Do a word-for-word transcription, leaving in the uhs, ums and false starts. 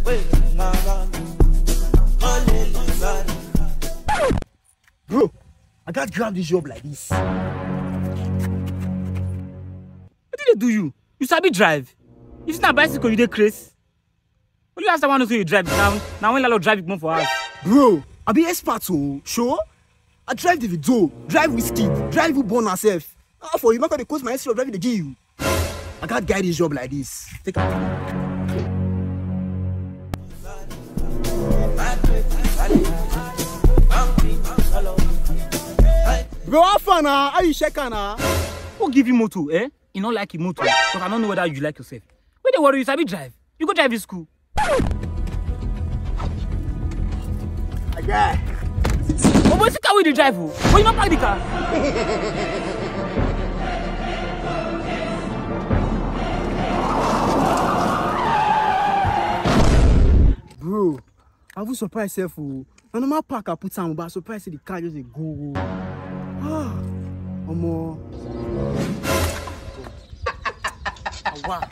Bro, I can't grab this job like this. What did they do you? You sabi drive? If it's not bicycle, you dey craze. Only last time I know say you drive now. Now when Lalo drive it more for us. Bro, I be expert oh, sure? I drive Davido, drive wizkid, drive who born herself. How for you? Not gonna cause my history of driving the G U. I can't guide this job like this. Take a Bro, how fun now? How you check now? Who give you motor, eh? You don't like your motor, because I don't know whether you like yourself. When they worry you sabi drive, you go drive in school. Okay. Oh, but you car with the drive, oh. But you not park the car. Bro, I was surprised myself. Oh. I know my park I put some, but I surprised the car just go. Ah, omo. Wow.